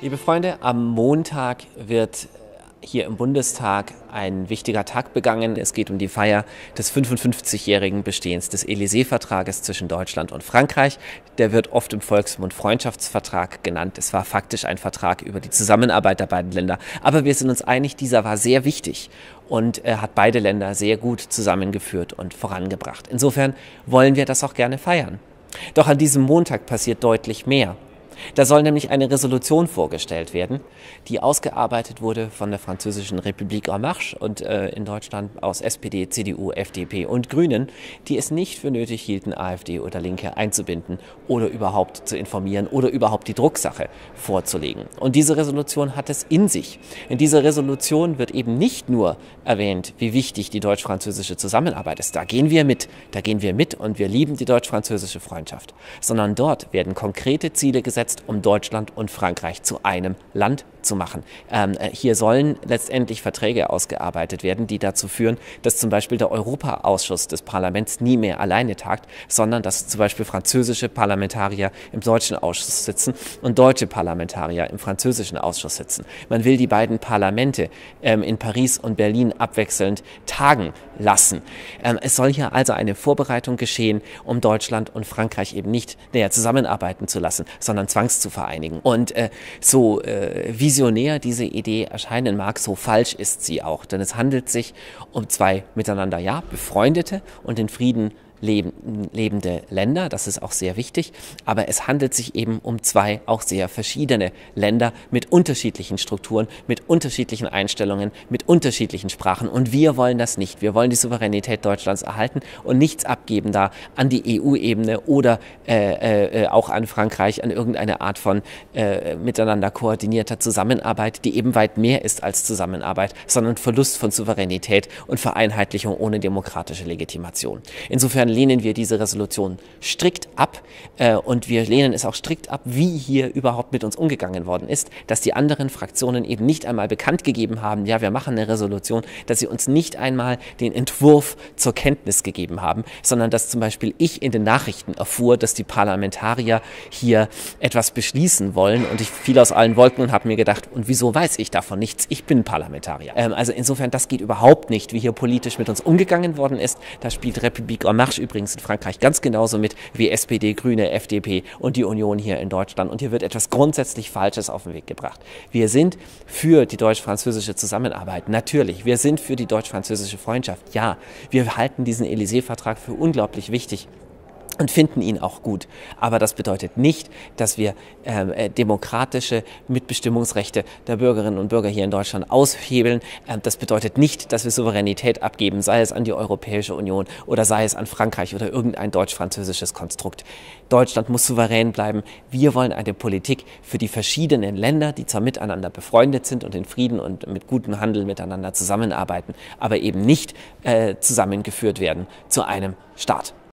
Liebe Freunde, am Montag wird hier im Bundestag ein wichtiger Tag begangen. Es geht um die Feier des 55-jährigen Bestehens des Élysée-Vertrages zwischen Deutschland und Frankreich. Der wird oft im Volksmund Freundschaftsvertrag genannt. Es war faktisch ein Vertrag über die Zusammenarbeit der beiden Länder. Aber wir sind uns einig, dieser war sehr wichtig und hat beide Länder sehr gut zusammengeführt und vorangebracht. Insofern wollen wir das auch gerne feiern. Doch an diesem Montag passiert deutlich mehr. Da soll nämlich eine Resolution vorgestellt werden, die ausgearbeitet wurde von der Französischen Republik En Marche und in Deutschland aus SPD, CDU, FDP und Grünen, die es nicht für nötig hielten, AfD oder Linke einzubinden oder überhaupt zu informieren oder überhaupt die Drucksache vorzulegen. Und diese Resolution hat es in sich. In dieser Resolution wird eben nicht nur erwähnt, wie wichtig die deutsch-französische Zusammenarbeit ist. Da gehen wir mit und wir lieben die deutsch-französische Freundschaft. Sondern dort werden konkrete Ziele gesetzt, um Deutschland und Frankreich zu einem Land zu machen. Hier sollen letztendlich Verträge ausgearbeitet werden, die dazu führen, dass zum Beispiel der Europaausschuss des Parlaments nie mehr alleine tagt, sondern dass zum Beispiel französische Parlamentarier im deutschen Ausschuss sitzen und deutsche Parlamentarier im französischen Ausschuss sitzen. Man will die beiden Parlamente in Paris und Berlin abwechselnd tagen lassen. Es soll hier also eine Vorbereitung geschehen, um Deutschland und Frankreich eben nicht näher zusammenarbeiten zu lassen, sondern zu vereinigen. Und so visionär diese Idee erscheinen mag, so falsch ist sie auch. Denn es handelt sich um zwei miteinander, ja, befreundete und in Frieden lebende Länder, das ist auch sehr wichtig, aber es handelt sich eben um zwei auch sehr verschiedene Länder mit unterschiedlichen Strukturen, mit unterschiedlichen Einstellungen, mit unterschiedlichen Sprachen und wir wollen das nicht. Wir wollen die Souveränität Deutschlands erhalten und nichts abgeben da an die EU-Ebene oder auch an Frankreich, an irgendeine Art von miteinander koordinierter Zusammenarbeit, die eben weit mehr ist als Zusammenarbeit, sondern Verlust von Souveränität und Vereinheitlichung ohne demokratische Legitimation. Insofern lehnen wir diese Resolution strikt ab und wir lehnen es auch strikt ab, wie hier überhaupt mit uns umgegangen worden ist, dass die anderen Fraktionen eben nicht einmal bekannt gegeben haben, ja, wir machen eine Resolution, dass sie uns nicht einmal den Entwurf zur Kenntnis gegeben haben, sondern dass zum Beispiel ich in den Nachrichten erfuhr, dass die Parlamentarier hier etwas beschließen wollen und ich fiel aus allen Wolken und habe mir gedacht, und wieso weiß ich davon nichts? Ich bin Parlamentarier. Also insofern, das geht überhaupt nicht, wie hier politisch mit uns umgegangen worden ist. Da spielt Republik En Marche übrigens in Frankreich ganz genauso mit wie SPD, Grüne, FDP und die Union hier in Deutschland. Und hier wird etwas grundsätzlich Falsches auf den Weg gebracht. Wir sind für die deutsch-französische Zusammenarbeit, natürlich. Wir sind für die deutsch-französische Freundschaft, ja. Wir halten diesen Élysée-Vertrag für unglaublich wichtig und finden ihn auch gut. Aber das bedeutet nicht, dass wir demokratische Mitbestimmungsrechte der Bürgerinnen und Bürger hier in Deutschland aushebeln. Das bedeutet nicht, dass wir Souveränität abgeben, sei es an die Europäische Union oder sei es an Frankreich oder irgendein deutsch-französisches Konstrukt. Deutschland muss souverän bleiben. Wir wollen eine Politik für die verschiedenen Länder, die zwar miteinander befreundet sind und in Frieden und mit gutem Handel miteinander zusammenarbeiten, aber eben nicht zusammengeführt werden zu einem Staat.